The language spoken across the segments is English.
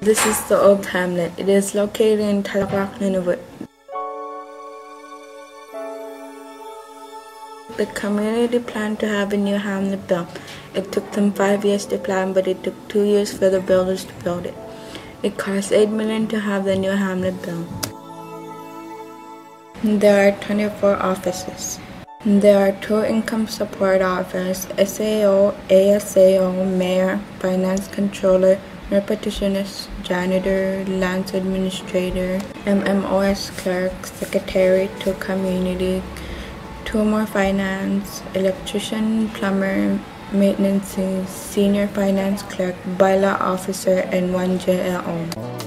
This is the Old Hamlet. It is located in Talakwak, Nunavut. The community planned to have a new hamlet built. It took them 5 years to plan, but it took 2 years for the builders to build it. It cost $8 million to have the new hamlet built. There are 24 offices. There are 2 income support offices, SAO, ASAO, mayor, finance controller, repetitionist, janitor, lands administrator, MMOS clerk, secretary, 2 community, 2 more finance, electrician, plumber, maintenance, senior finance clerk, bylaw officer, and 1 JLO.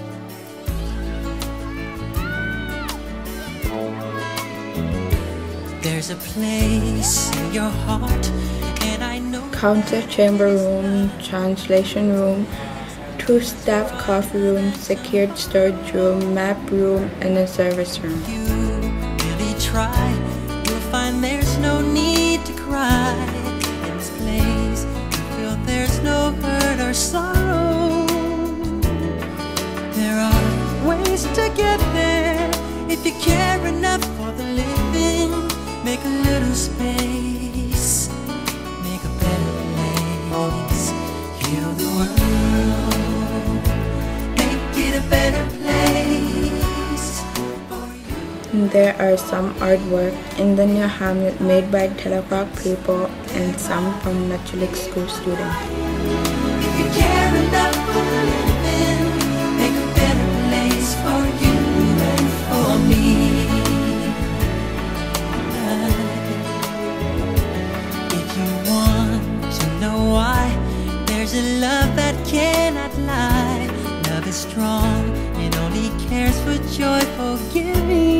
There's a place in your heart, and I know. Council chamber room, translation room, 2 staff coffee rooms, secured storage room, map room, and a service room. You really try, you'll find there's no need to cry. In this place, you feel there's no hurt or sorrow. There are ways to get there if you care enough for the living. Make a little space, make a better place, heal the world, make it a better place for you. There are some artwork in the new hamlet made by Talakwak people and some from Natulik School students. If you care enough for the living, make a better place for you and for me. There's a love that cannot lie. Love is strong, it only cares for joyful giving.